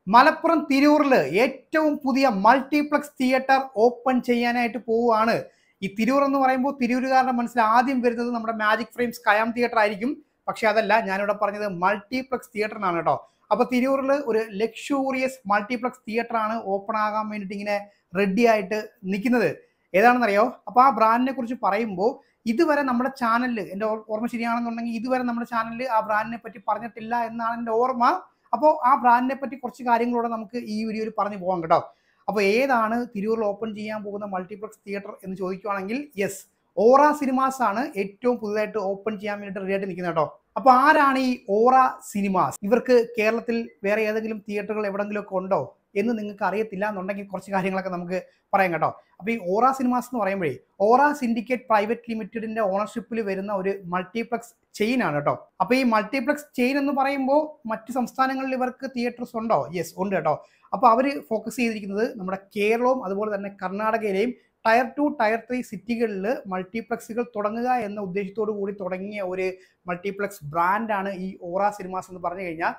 മലപ്പുറം തിരൂരിൽ ഏറ്റവും പുതിയ മൾട്ടിപ്ലക്സ് തിയേറ്റർ ഓപ്പൺ ചെയ്യാനായിട്ട് പോവുകയാണ്. ഈ തിരൂർ എന്ന് പറയുമ്പോൾ തിരൂരുകാരുടെ മനസ്സിൽ ആദ്യം വരുന്നത് നമ്മുടെ മാജിക് ഫ്രെയിം സ്കയാം തിയേറ്റർ ആയിരിക്കും. പക്ഷെ അതല്ല, ഞാനിവിടെ പറഞ്ഞത് മൾട്ടിപ്ലക്സ് തിയേറ്ററിനാണ് കേട്ടോ. അപ്പൊ തിരൂരിൽ ഒരു ലക്ഷൂറിയസ് മൾട്ടിപ്ലക്സ് തിയേറ്റർ ആണ് ഓപ്പൺ ആകാൻ വേണ്ടിയിട്ട് ഇങ്ങനെ റെഡി ആയിട്ട് നിൽക്കുന്നത്. ഏതാണെന്നറിയോ? അപ്പൊ ആ ബ്രാൻഡിനെ കുറിച്ച് പറയുമ്പോൾ ഇതുവരെ നമ്മുടെ ചാനലിൽ, എൻ്റെ ഓർമ്മ ശരിയാണെന്നുണ്ടെങ്കിൽ ഇതുവരെ നമ്മുടെ ചാനലിൽ ആ ബ്രാൻഡിനെ പറ്റി പറഞ്ഞിട്ടില്ല എന്നാണ് എൻ്റെ ഓർമ്മ. അപ്പോൾ ആ ബ്രാൻഡിനെ പറ്റി കുറച്ച് കാര്യങ്ങളൂടെ നമുക്ക് ഈ വീഡിയോയിൽ പറഞ്ഞു പോകാം കേട്ടോ. അപ്പോൾ ഏതാണ് തിരൂരിൽ ഓപ്പൺ ചെയ്യാൻ പോകുന്ന മൾട്ടിപ്ലക്സ് തിയേറ്റർ എന്ന് ചോദിക്കുവാണെങ്കിൽ യെസ്, ഓറ സിനിമാസ് ആണ് ഏറ്റവും പുതുതായിട്ട് ഓപ്പൺ ചെയ്യാൻ വേണ്ടിയിട്ട് റെഡി ആയിട്ട് നിൽക്കുന്നത് കേട്ടോ. അപ്പോൾ ആരാണ് ഈ ഓറ സിനിമാസ്? ഇവർക്ക് കേരളത്തിൽ വേറെ ഏതെങ്കിലും തിയേറ്ററുകൾ എവിടെങ്കിലും ഒക്കെ ഉണ്ടോ എന്ന് നിങ്ങൾക്ക് അറിയത്തില്ല എന്നുണ്ടെങ്കിൽ കുറച്ച് കാര്യങ്ങളൊക്കെ നമുക്ക് പറയാം കേട്ടോ. അപ്പോൾ ഈ ഓറ സിനിമാസ് എന്ന് പറയുമ്പോഴേ ഓറ സിൻഡിക്കേറ്റ് പ്രൈവറ്റ് ലിമിറ്റഡിന്റെ ഓണർഷിപ്പിൽ വരുന്ന ഒരു മൾട്ടിപ്ലക്സ് ചെയിൻ ആണ് കേട്ടോ. അപ്പോൾ ഈ മൾട്ടിപ്ലക്സ് ചെയിൻ എന്ന് പറയുമ്പോൾ മറ്റ് സംസ്ഥാനങ്ങളിൽ ഇവർക്ക് തിയേറ്റേഴ്സ് ഉണ്ടോ? യെസ്, ഉണ്ട് കേട്ടോ. അപ്പോൾ അവർ ഫോക്കസ് ചെയ്തിരിക്കുന്നത് നമ്മുടെ കേരളവും അതുപോലെ തന്നെ കർണാടകയിലെയും ടയർ 2 ടയർ 3 സിറ്റികളിൽ മൾട്ടിപ്ലക്സുകൾ തുടങ്ങുക എന്ന ഉദ്ദേശത്തോടു കൂടി തുടങ്ങിയ ഒരു മൾട്ടിപ്ലക്സ് ബ്രാൻഡാണ് ഈ ഓറ സിനിമാസ് എന്ന് പറഞ്ഞു കഴിഞ്ഞാൽ.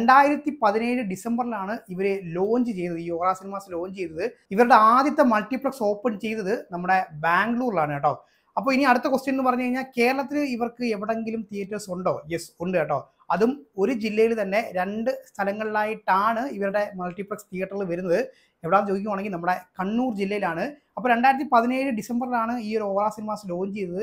2017 ഡിസംബറിലാണ് ഇവർ ലോഞ്ച് ചെയ്തത്, ഈ ഓറ സിനിമാസ് ലോഞ്ച് ചെയ്തത്. ഇവരുടെ ആദ്യത്തെ മൾട്ടിപ്ലക്സ് ഓപ്പൺ ചെയ്തത് നമ്മുടെ ബാംഗ്ലൂരിലാണ് കേട്ടോ. അപ്പോൾ ഇനി അടുത്ത ക്വസ്റ്റ്യൻ എന്ന് പറഞ്ഞു കഴിഞ്ഞാൽ കേരളത്തിൽ ഇവർക്ക് എവിടെങ്കിലും തിയേറ്റേഴ്സ് ഉണ്ടോ? യെസ്, ഉണ്ട് കേട്ടോ. അതും ഒരു ജില്ലയിൽ തന്നെ 2 സ്ഥലങ്ങളിലായിട്ടാണ് ഇവരുടെ മൾട്ടിപ്ലക്സ് തിയേറ്ററിൽ വരുന്നത്. എവിടെയാണെന്ന് ചോദിക്കുവാണെങ്കിൽ നമ്മുടെ കണ്ണൂർ ജില്ലയിലാണ്. അപ്പോൾ 2017 ഡിസംബറിലാണ് ഈ ഒരു ഓറ സിനിമാസ് ലോഞ്ച് ചെയ്തത്.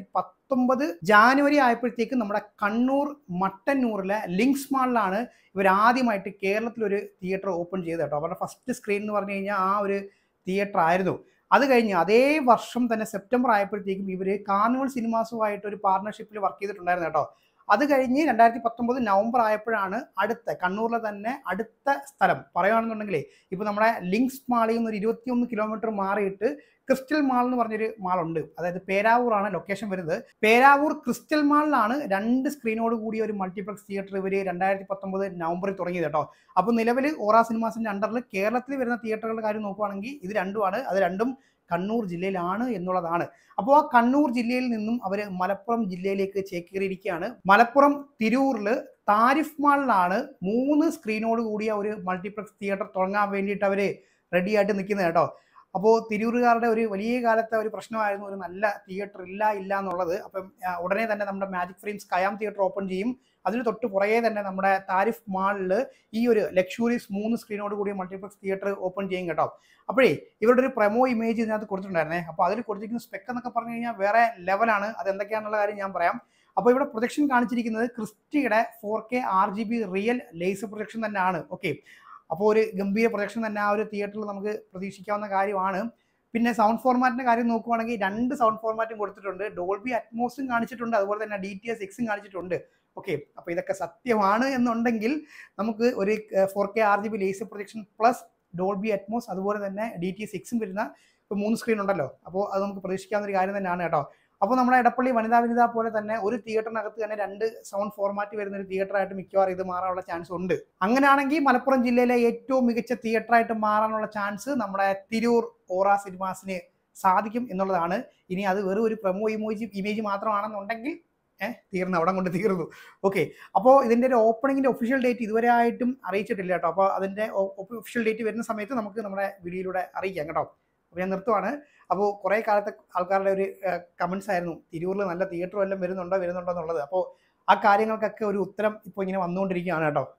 2019 ജാനുവരി ആയപ്പോഴത്തേക്കും നമ്മുടെ കണ്ണൂർ മട്ടന്നൂരിലെ ലിങ്ക്സ് മാളിലാണ് ഇവർ ആദ്യമായിട്ട് കേരളത്തിലൊരു തിയേറ്റർ ഓപ്പൺ ചെയ്തത് കേട്ടോ. അവരുടെ ഫസ്റ്റ് സ്ക്രീൻ എന്ന് പറഞ്ഞു കഴിഞ്ഞാൽ ആ ഒരു തിയേറ്റർ ആയിരുന്നു. അത് കഴിഞ്ഞ് അതേ വർഷം തന്നെ സെപ്റ്റംബർ ആയപ്പോഴത്തേക്കും ഇവർ കാർണിവൽ സിനിമാസുമായിട്ട് ഒരു പാർട്ണർഷിപ്പിൽ വർക്ക് ചെയ്തിട്ടുണ്ടായിരുന്നു കേട്ടോ. അത് കഴിഞ്ഞ് 2019 നവംബർ ആയപ്പോഴാണ് അടുത്ത കണ്ണൂരിലെ തന്നെ അടുത്ത സ്ഥലം പറയുകയാണെന്നുണ്ടെങ്കിലേ, ഇപ്പോൾ നമ്മുടെ ലിങ്ക്സ് മാളിൽ നിന്ന് ഒരു 21 കിലോമീറ്റർ മാറിയിട്ട് ക്രിസ്റ്റൽ മാൾ എന്ന് പറഞ്ഞൊരു മാളുണ്ട്. അതായത് പേരാവൂറാണ് ലൊക്കേഷൻ വരുന്നത്. പേരാവൂർ ക്രിസ്റ്റൽ മാളിലാണ് 2 സ്ക്രീനോട് കൂടിയ ഒരു മൾട്ടിപ്ലക്സ് തിയേറ്റർ ഇവർ 2019 നവംബറിൽ തുടങ്ങിയത് കേട്ടോ. അപ്പോൾ നിലവിൽ ഓറ സിനിമാസിന്റെ അണ്ടറിൽ കേരളത്തിൽ വരുന്ന തിയേറ്ററുകളുടെ കാര്യം നോക്കുകയാണെങ്കിൽ ഇത് രണ്ടുമാണ്. അത് രണ്ടും കണ്ണൂർ ജില്ലയിലാണ് എന്നുള്ളതാണ്. അപ്പോൾ ആ കണ്ണൂർ ജില്ലയിൽ നിന്നും അവർ മലപ്പുറം ജില്ലയിലേക്ക് ചേക്കേറിയിരിക്കുകയാണ്. മലപ്പുറം തിരൂരിൽ താരിഫ് മാളിലാണ് 3 സ്ക്രീനോട് കൂടിയ ഒരു മൾട്ടിപ്ലക്സ് തിയേറ്റർ തുടങ്ങാൻ വേണ്ടിയിട്ട് അവർ റെഡി ആയിട്ട് നിൽക്കുന്നത് കേട്ടോ. അപ്പോൾ തിരൂരുകാരുടെ ഒരു വലിയ കാലത്തെ ഒരു പ്രശ്നമായിരുന്നു ഒരു നല്ല തിയേറ്റർ ഇല്ല എന്നുള്ളത്. അപ്പം ഉടനെ തന്നെ നമ്മുടെ മാജിക് ഫ്രെയിം സ്കയാം തിയേറ്റർ ഓപ്പൺ ചെയ്യും. അതിന് തൊട്ട് പുറകെ തന്നെ നമ്മുടെ താരിഫ് മാളിൽ ഈ ഒരു ലക്ഷൂറിയസ് 3 സ്ക്രീനോട് കൂടിയ മൾട്ടിപ്ലക്സ് തിയേറ്റർ ഓപ്പൺ ചെയ്യും കേട്ടോ. അപ്പോഴേ ഇവരുടെ ഒരു പ്രൊമോ ഇമേജ് ഇതിനകത്ത് കൊടുത്തിട്ടുണ്ടായിരുന്നേ. അപ്പോൾ അതിൽ കൊടുത്തിരിക്കുന്ന സ്പെക്ക് എന്നൊക്കെ പറഞ്ഞു കഴിഞ്ഞാൽ വേറെ ലെവലാണ്. അത് എന്തൊക്കെയാണെന്നുള്ള കാര്യം ഞാൻ പറയാം. അപ്പോൾ ഇവിടെ പ്രൊജക്ഷൻ കാണിച്ചിരിക്കുന്നത് ക്രിസ്റ്റിയുടെ 4K RGB real laser projection തന്നെയാണ്. ഓക്കെ, അപ്പോൾ ഒരു ഗംഭീര പ്രൊജക്ഷൻ തന്നെ ആ ഒരു തിയേറ്ററിൽ നമുക്ക് പ്രതീക്ഷിക്കാവുന്ന കാര്യമാണ്. പിന്നെ സൗണ്ട് ഫോർമാറ്റിന്റെ കാര്യം നോക്കുവാണെങ്കിൽ 2 സൗണ്ട് ഫോർമാറ്റും കൊടുത്തിട്ടുണ്ട്. ഡോൾബി അറ്റ്മോസും കാണിച്ചിട്ടുണ്ട്, അതുപോലെ തന്നെ DTS-X കാണിച്ചിട്ടുണ്ട്. ഓക്കെ, അപ്പോൾ ഇതൊക്കെ സത്യമാണ് എന്നുണ്ടെങ്കിൽ നമുക്ക് ഒരു 4K RGB laser projection plus Dolby Atmos അതുപോലെ തന്നെ DTS-X വരുന്ന 3 സ്ക്രീൻ ഉണ്ടല്ലോ. അപ്പോൾ അത് നമുക്ക് പ്രതീക്ഷിക്കാവുന്ന ഒരു കാര്യം തന്നെയാണ് കേട്ടോ. അപ്പോൾ നമ്മുടെ എടപ്പള്ളി വനിതാ പോലെ തന്നെ ഒരു തിയേറ്ററിനകത്ത് തന്നെ 2 സൗണ്ട് ഫോർമാറ്റ് വരുന്ന ഒരു തിയേറ്ററായിട്ട് മിക്കവാറും ഇത് മാറാനുള്ള ചാൻസ് ഉണ്ട്. അങ്ങനെയാണെങ്കിൽ മലപ്പുറം ജില്ലയിലെ ഏറ്റവും മികച്ച തിയേറ്ററായിട്ട് മാറാനുള്ള ചാൻസ് നമ്മുടെ തിരൂർ ഓറ സിനിമാസിന് സാധിക്കും എന്നുള്ളതാണ്. ഇനി അത് വെറും ഒരു പ്രൊമോ ഇമേജ് മാത്രമാണെന്നുണ്ടെങ്കിൽ തീർന്നു, അവിടെ കൊണ്ട് തീർന്നു. ഓക്കെ, അപ്പോൾ ഇതിൻ്റെ ഒരു ഓപ്പണിങ്ങിൻ്റെ ഒഫീഷ്യൽ ഡേറ്റ് ഇതുവരെ ആയിട്ടും അറിയിച്ചിട്ടില്ല കേട്ടോ. അപ്പോൾ അതിൻ്റെ ഒഫീഷ്യൽ ഡേറ്റ് വരുന്ന സമയത്ത് നമുക്ക് നമ്മുടെ വീഡിയോയിലൂടെ അറിയിക്കാം കേട്ടോ. അപ്പോൾ ഞാൻ നിർത്തുവാണ്. അപ്പോൾ കുറേ കാലത്തെ ആൾക്കാരുടെ ഒരു കമൻസ് ആയിരുന്നു തിരൂരിൽ നല്ല തിയേറ്റർ വല്ലതും വരുന്നുണ്ടോ എന്നുള്ളത്. അപ്പോൾ ആ കാര്യങ്ങൾക്കൊക്കെ ഒരു ഉത്തരം ഇപ്പോൾ ഇങ്ങനെ വന്നുകൊണ്ടിരിക്കുകയാണ് കേട്ടോ.